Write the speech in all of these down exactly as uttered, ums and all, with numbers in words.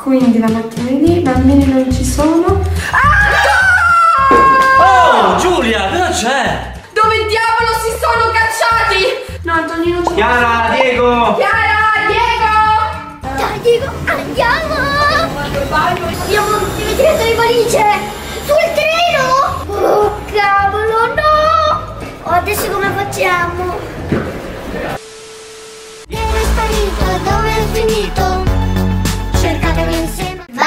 Quindi la mattina lì i bambini non ci sono. Ah! Oh, Giulia, cosa c'è? Dove diavolo si sono cacciati? No, Antonino, c'è. Chiara, Diego! Chiara, Diego! Dai, Diego, andiamo! Abbiamo dimenticato le valigie! Sul treno! Oh, cavolo, no! Oh, adesso come facciamo? Dove è sparito? Dove è finito? Cercatelo insieme. Va!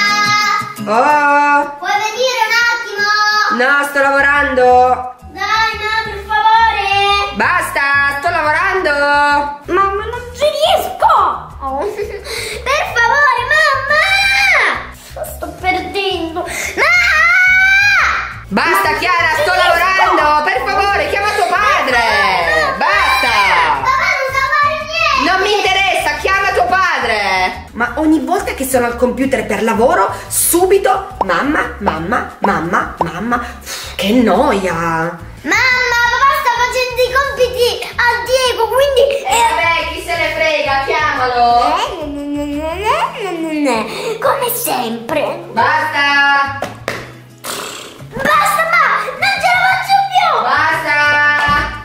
Oh! Puoi venire un attimo? No, sto lavorando! Dai, no, per favore! Basta, sto lavorando! Mamma, non ci riesco! Oh. Per favore, mamma! Sto perdendo! Mamma! Basta, Chiara, sto lavorando! Per favore, chiama tuo padre! Basta! Papà non sa fare niente! Non mi interessa, chiama tuo padre! Ma ogni volta che sono al computer per lavoro, subito mamma, mamma, mamma, mamma. Che noia! Mamma, papà sta facendo i compiti a Diego, quindi... E vabbè, chi se ne frega, chiamalo! Come sempre. Basta! Basta, ma non ce la faccio più! Basta!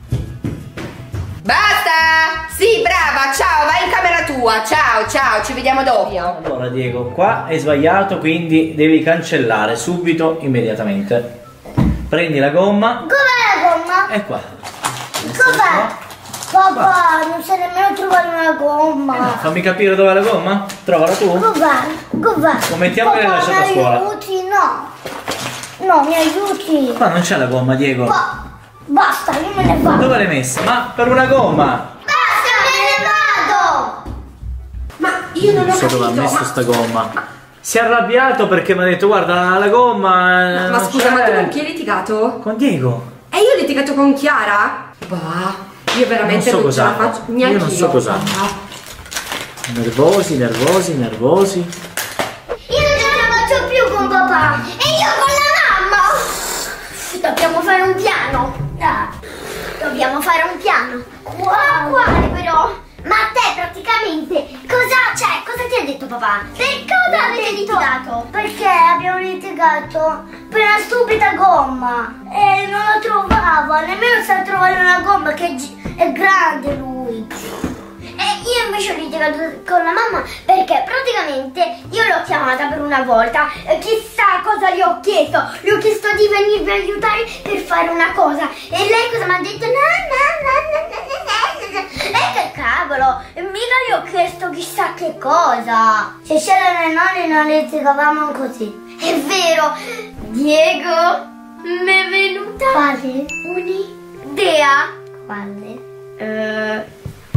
Basta! Sì, brava, ciao, vai in camera tua. Ciao, ciao, ci vediamo dopo. Allora, Diego, qua è sbagliato, quindi devi cancellare subito, immediatamente. Prendi la gomma. Com'è la gomma? E qua. Com'è? Papà, non sai nemmeno trovare una gomma. Eh no, fammi capire dov'è la gomma. Trovala tu. Com'è? Com'è? Scommettiamo che l'hai lasciata a scuola. Mi aiuti? No. No, mi aiuti. Qua non c'è la gomma, Diego. Pa basta, io me ne vado. Dove l'hai messa? Ma per una gomma. Basta, me ne vado. Ma io non ho Non so capito. dove ha messo ma... sta gomma. Si è arrabbiato perché mi ha detto guarda la gomma. Ma scusa, ma tu con chi hai litigato? Con Diego. E io ho litigato con Chiara? Bah, io veramente Non non, so ce la cos'hanno. faccio neanche Io non so cos'hanno. Nervosi, nervosi, nervosi. Io non ce la faccio più con papà. E io con la mamma. Dobbiamo fare un piano. Ah, dobbiamo fare un piano. Ma quale però? Ma a te praticamente cosa c'è? Cosa ti ha detto papà? Per cosa avete litigato? Perché abbiamo litigato per una stupida gomma e non la trovava, nemmeno sa trovare una gomma che è grande lui. E io invece ho litigato con la mamma perché praticamente io l'ho chiamata per una volta e chissà cosa gli ho chiesto. Gli ho chiesto di venirmi a aiutare per fare una cosa e lei cosa mi ha detto? No, no, no, no, no, no, no. E che cavolo, mica gli ho chiesto chissà che cosa. Se c'erano i nonni non litigavamo così. È vero, Diego, mi è venuta quale? Un'idea. Quale? Eh...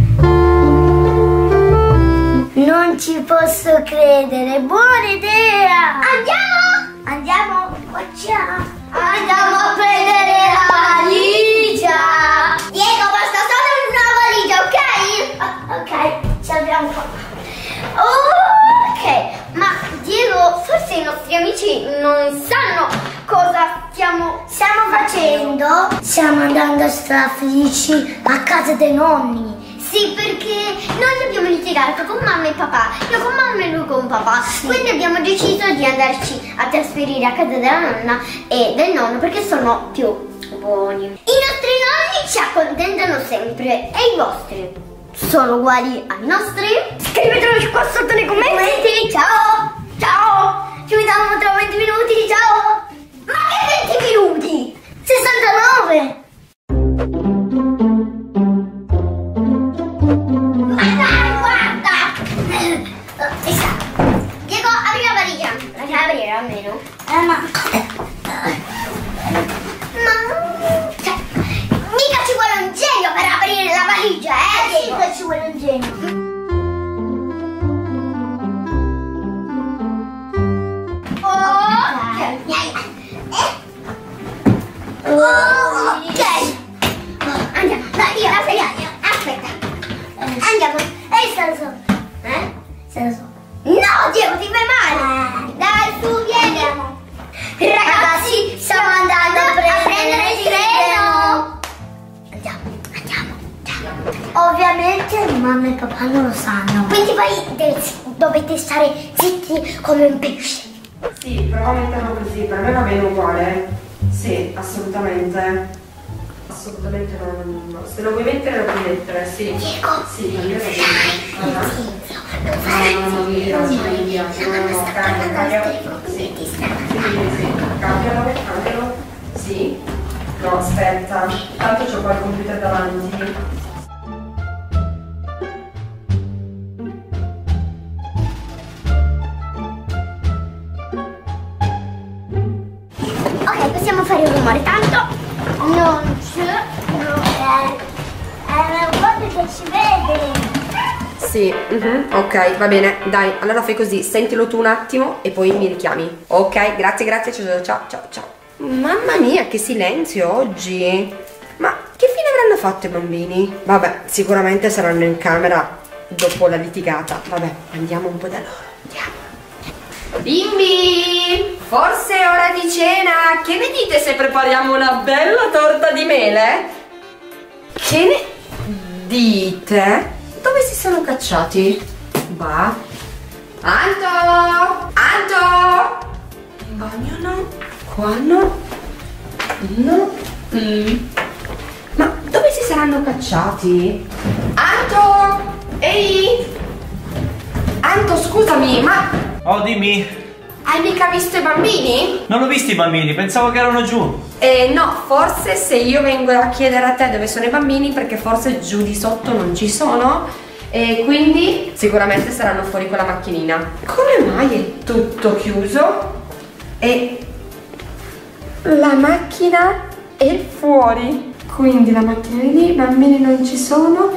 Non ci posso credere, buona idea! Andiamo! Andiamo! Facciamo! Andiamo a prendere la valigia! Diego, basta solo una valigia, ok? Ok, ce l'abbiamo fatta. Ok, ma Diego, forse i nostri amici non sanno cosa stiamo, stiamo facendo. Stiamo andando a strafelici a casa dei nonni. Sì, perché noi abbiamo litigato con mamma e papà, io con mamma e lui con papà, sì. Quindi abbiamo deciso di andarci a trasferire a casa della nonna e del nonno perché sono più buoni. I nostri nonni ci accontentano sempre e i vostri sono uguali ai nostri? Scrivetelo qua sotto nei commenti. Ciao, ciao, ci vediamo tra venti minuti, ciao. Ma che venti minuti? sessantanove. Diego, apri la valigia. La devi aprire almeno. Eh, ma... Ma... Cioè, mica ci vuole un genio per aprire la valigia, eh? Eh sì che ci vuole un genio. Ok. Andiamo, dai, io la segnale. Aspetta. Andiamo. E se lo so. Eh? Se lo so. No, Diego, ti fai male! Dai, su, vieni! Ragazzi, stiamo andando a prendere il treno! Andiamo, andiamo, andiamo. Ovviamente mamma e papà non lo sanno. Quindi poi devi, dovete stare zitti come un pesce. Sì, prova a metterlo così, per me va bene uguale. Sì, assolutamente. Assolutamente no, no. Se lo vuoi mettere lo puoi mettere, sì. Dico. Sì, per me va bene. No, no, no, mi piace, mi piace. No, no, cambia, cambia. Sì, sì, sì, cambialo, cambialo. Sì. No, aspetta, tanto c'ho qua il computer davanti. Ok, possiamo fare un rumore, tanto non c'è, no, è, è una cosa che ci vede. Sì, mhm, ok, va bene, dai, allora fai così, sentilo tu un attimo e poi mi richiami. Ok, grazie, grazie, ciao, ciao, ciao, ciao. Mamma mia, che silenzio oggi. Ma che fine avranno fatto i bambini? Vabbè, sicuramente saranno in camera dopo la litigata. Vabbè, andiamo un po' da loro, andiamo. Bimbi, forse è ora di cena. Che ne dite se prepariamo una bella torta di mele? Che ne dite? Dove si sono cacciati? Va. Anto! Anto! In bagno no. Qua no. No. Mm. Ma dove si saranno cacciati? Anto! Ehi! Anto, scusami, ma Oh, dimmi. hai mica visto i bambini? Non ho visto i bambini, pensavo che erano giù. Eh no, forse se io vengo a chiedere a te dove sono i bambini, perché forse giù di sotto non ci sono, e quindi sicuramente saranno fuori con la macchinina. Come mai è tutto chiuso? E la macchina è fuori, quindi la macchina è lì, i bambini non ci sono.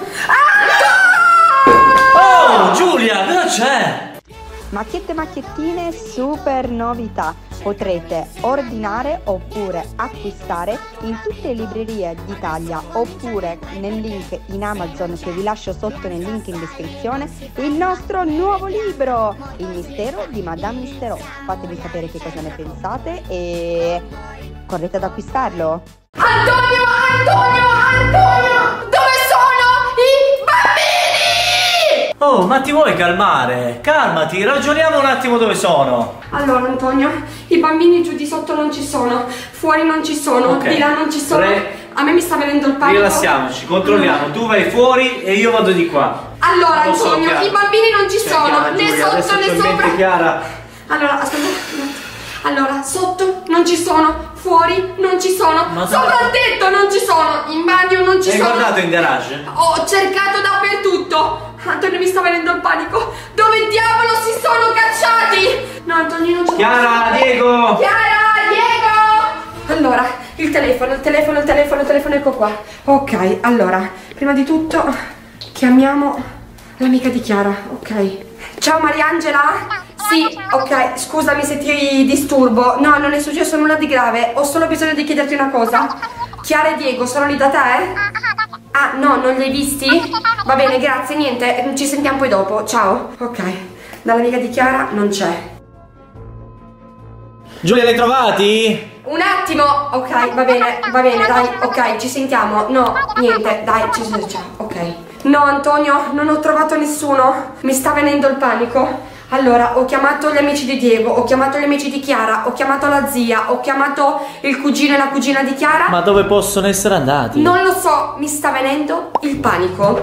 Oh, Giulia, cosa c'è? Macchiette macchiettine, super novità. Potrete ordinare oppure acquistare in tutte le librerie d'Italia oppure nel link in Amazon che vi lascio sotto nel link in descrizione il nostro nuovo libro, Il mistero di Madame Misterò. Fatemi sapere che cosa ne pensate e correte ad acquistarlo. Antonio, Antonio, Antonio, dove sono i bambini? Oh, ma ti vuoi calmare? Calmati, ragioniamo un attimo dove sono. Allora Antonio, i bambini giù di sotto non ci sono, fuori non ci sono, Ok. di là non ci sono. Tre. A me mi sta venendo il panico. Rilassiamoci, controlliamo. Tu vai fuori e io vado di qua. Allora Non so, Antonio, Chiara. i bambini non ci Cioè, sono, Chiara, né Giulia, adesso sotto c'ho né in mente sopra. Chiara. Allora, aspetta. Allora, sotto non ci sono, fuori non ci sono, Ma sopra dove? il tetto non ci sono, in bagno non ci Hai sono. guardato in garage? Ho cercato dappertutto. Antonio, mi sta venendo il panico. Dove diavolo si sono cacciati? No, Antonio, non ci sono. Chiara, Diego! Chiara, Diego! Allora, il telefono, il telefono, il telefono, il telefono, ecco qua. Ok, allora, prima di tutto chiamiamo l'amica di Chiara, ok. Ciao Mariangela? Sì, ok, scusami se ti disturbo. No, non è successo nulla di grave. Ho solo bisogno di chiederti una cosa. Chiara e Diego sono lì da te? Ah, no, non li hai visti? Va bene, grazie, niente, ci sentiamo poi dopo. Ciao. Ok, dall'amica di Chiara non c'è. Giulia, li hai trovati? Un attimo, ok, va bene, va bene, dai, ok, ci sentiamo. No, niente, dai, ci sentiamo, ok. No, Antonio, non ho trovato nessuno. Mi sta venendo il panico. Allora, ho chiamato gli amici di Diego, ho chiamato gli amici di Chiara, ho chiamato la zia, ho chiamato il cugino e la cugina di Chiara. Ma dove possono essere andati? Non lo so, mi sta venendo il panico.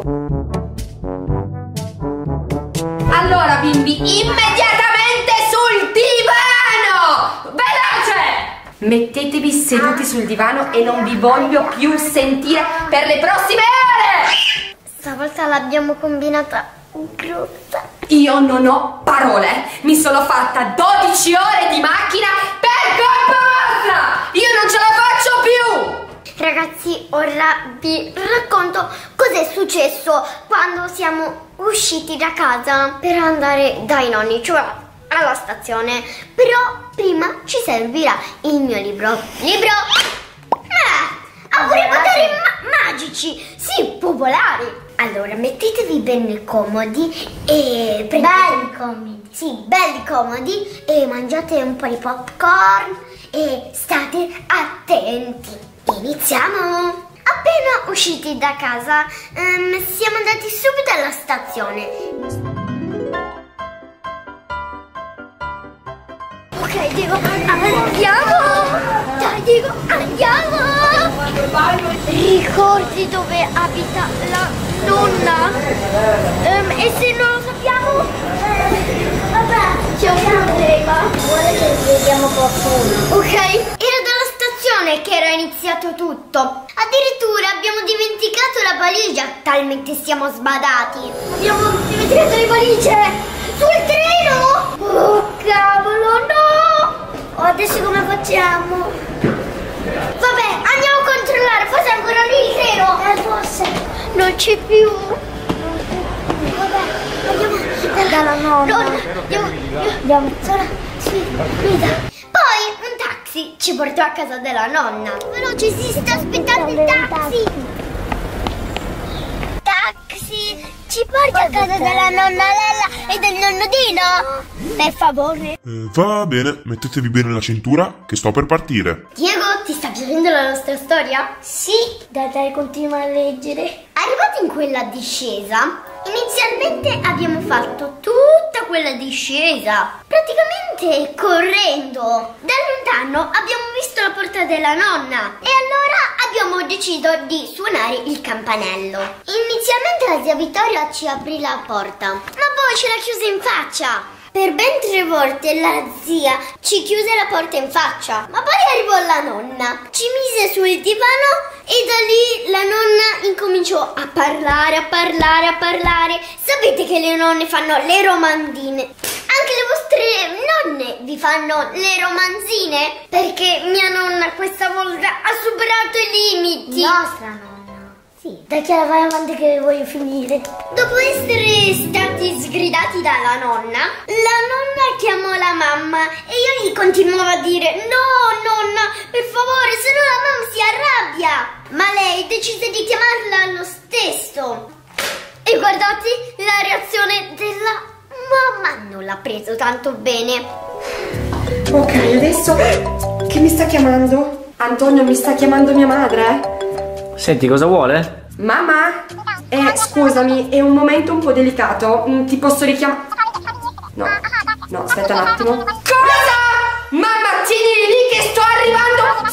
Allora, bimbi, immediatamente sul divano! Veloce! Mettetevi seduti sul divano e non vi voglio più sentire per le prossime ore! Stavolta l'abbiamo combinata brutta. Io non ho parole, mi sono fatta dodici ore di macchina per colpa vostra! Io non ce la faccio più! Ragazzi, ora vi racconto cos'è successo quando siamo usciti da casa per andare dai nonni, cioè alla stazione. Però prima ci servirà il mio libro. Libro? Eh, auguri poteri ma magici, sì, popolari. Allora, mettetevi bene comodi e prendete... Belli comodi. Sì, belli comodi e mangiate un po' di popcorn e state attenti. Iniziamo! Appena usciti da casa, um, siamo andati subito alla stazione. Ok, Diego, andiamo! Dai, Diego, andiamo! Ricordi dove abita la nonna? Um, e se non lo sappiamo? Eh, vabbè, c'è un problema. Vuole che vediamo qualcuno. Ok, era dalla stazione che era iniziato tutto. Addirittura abbiamo dimenticato la valigia, talmente siamo sbadati. Abbiamo dimenticato le valigie sul treno! Oh cavolo, no! Oh, adesso come facciamo? Vabbè, andiamo a controllare, forse è ancora lì il treno. Eh, forse non c'è più. Vabbè, andiamo dalla nonna. Nonna, andiamo, andiamo. Sola, sì, guida. Poi un taxi ci portò a casa della nonna. Veloce, si sta aspettando il taxi. Taxi, ci porti a casa della nonna Lella e del nonno Dino? Per favore. Eh, va bene, mettetevi bene la cintura che sto per partire. Diego, ti sta piacendo la nostra storia? Sì. Dai, dai, continua a leggere. Arrivati in quella discesa, inizialmente abbiamo fatto tutta quella discesa, praticamente correndo. Da lontano abbiamo visto la porta della nonna e allora abbiamo deciso di suonare il campanello. Inizialmente la zia Vittoria ci aprì la porta, ma poi ce l'ha chiusa in faccia. Per ben tre volte la zia ci chiuse la porta in faccia, ma poi arrivò la nonna, ci mise sul divano e da lì la nonna incominciò a parlare, a parlare, a parlare. Sapete che le nonne fanno le romandine? Anche le vostre nonne vi fanno le romanzine? Perché mia nonna questa volta ha superato i limiti. Nostra nonna. Sì, dai che vai avanti che voglio finire. Dopo essere stati sgridati dalla nonna, la nonna chiamò la mamma e io gli continuavo a dire: no nonna, per favore, se no la mamma si arrabbia. Ma lei decise di chiamarla lo stesso. E guardate la reazione della mamma, non l'ha preso tanto bene. Ok, adesso che mi sta chiamando? Antonio, mi sta chiamando mia madre? Senti, cosa vuole? Mamma? Eh, scusami, è un momento un po' delicato. Mm, Ti posso richiamare? No, no, aspetta un attimo. Cosa? Mamma, tieni lì che sto arrivando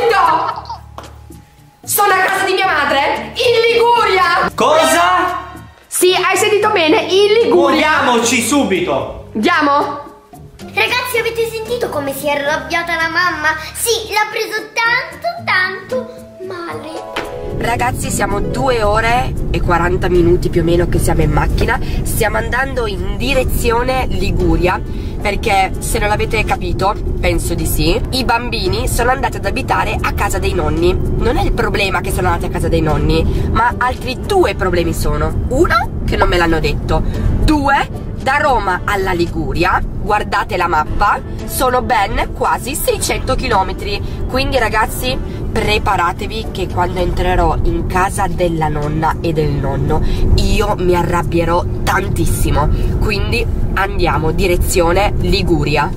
subito! Sono a casa di mia madre, in Liguria! Cosa? Sì, hai sentito bene, in Liguria! Muoviamoci subito! Andiamo? Ragazzi, avete sentito come si è arrabbiata la mamma? Sì, l'ha preso tanto, tanto male. Ragazzi, siamo due ore e quaranta minuti più o meno che siamo in macchina. Stiamo andando in direzione Liguria perché, se non l'avete capito, penso di sì, i bambini sono andati ad abitare a casa dei nonni. Non è il problema che sono andati a casa dei nonni, ma altri due problemi sono. Uno, che non me l'hanno detto. Due, da Roma alla Liguria, guardate la mappa, sono ben quasi seicento chilometri. Quindi ragazzi, preparatevi che quando entrerò in casa della nonna e del nonno io mi arrabbierò tantissimo. Quindi andiamo direzione Liguria.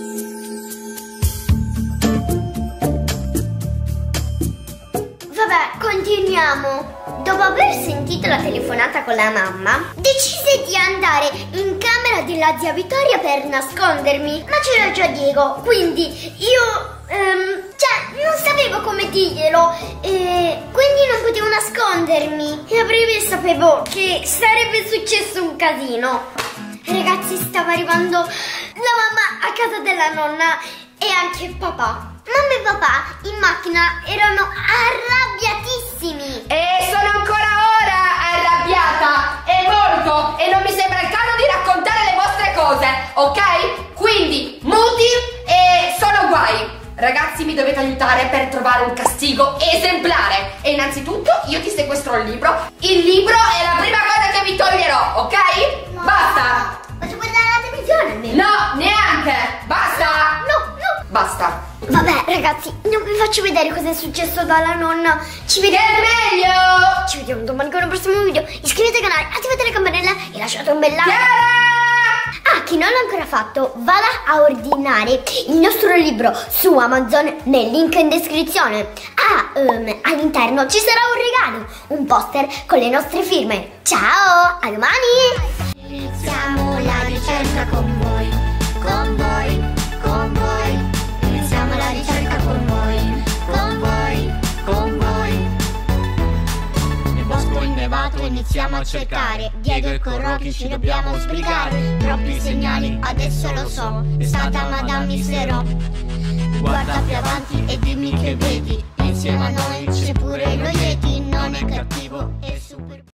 Vabbè, continuiamo. Dopo aver sentito la telefonata con la mamma, decise di andare in camera della zia Vittoria per nascondermi. Ma c'era già Diego, quindi io... Um, cioè, non sapevo come dirglielo, e quindi non potevo nascondermi. E a breve sapevo che sarebbe successo un casino. Ragazzi, stava arrivando la mamma a casa della nonna e anche il papà. Mamma e papà in macchina erano arrabbiatissimi. E sono ancora ora arrabbiata, e molto, e non mi sembra il caso di raccontare le vostre cose, ok? Quindi, muti e sono guai. Ragazzi, mi dovete aiutare per trovare un castigo esemplare. E innanzitutto io ti sequestro il libro. Il libro è la prima cosa che vi toglierò, ok? No. Basta. Posso guardare la televisione almeno? No, neanche. Basta. No, no. Basta. Vabbè ragazzi, non vi faccio vedere cosa è successo dalla nonna. Ci vediamo meglio. Ci vediamo domani con un prossimo video. Iscrivetevi al canale, attivate la campanella e lasciate un bel like. Chiara! Ah, chi non l'ha ancora fatto, vada a ordinare il nostro libro su Amazon nel link in descrizione. Ah, um, all'interno ci sarà un regalo, un poster con le nostre firme. Ciao, a domani! Iniziamo la ricerca con voi, con voi, con voi. iniziamo a cercare. Diego e con Rocky ci dobbiamo sbrigare. Troppi segnali, adesso lo so, è stata Madame Mistero. Guarda più avanti e dimmi che vedi. Insieme a noi c'è pure lo Yeti. Non è cattivo, è super